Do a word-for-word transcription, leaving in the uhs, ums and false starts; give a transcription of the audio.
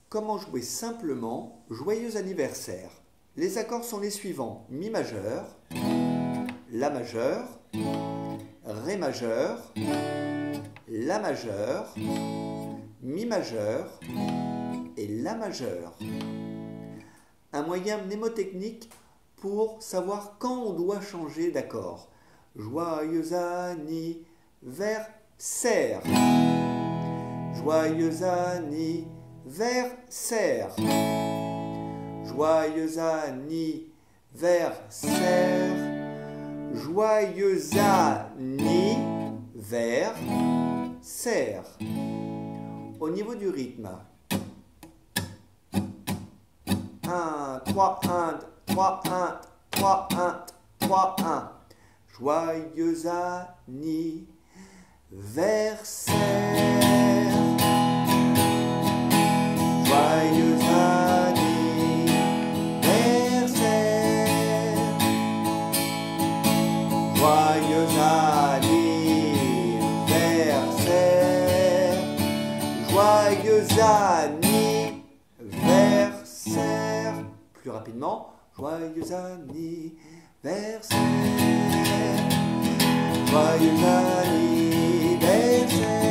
Comment jouer simplement Joyeux anniversaire? Les accords sont les suivants: Mi majeur, La majeur, Ré majeur, La majeur, Mi majeur et La majeur. Un moyen mnémotechnique pour savoir quand on doit changer d'accord. Joyeux anniversaire. Joyeux anniversaire. Joyeux anniversaire. Joyeux anniversaire. Au niveau du rythme. un, trois, un, trois, un, trois, un, trois, un. Joyeux anniversaire. Joyeux anniversaire. Joyeux anniversaire. Joyeux anniversaire. Plus rapidement. Joyeux anniversaire. Joyeux anniversaire.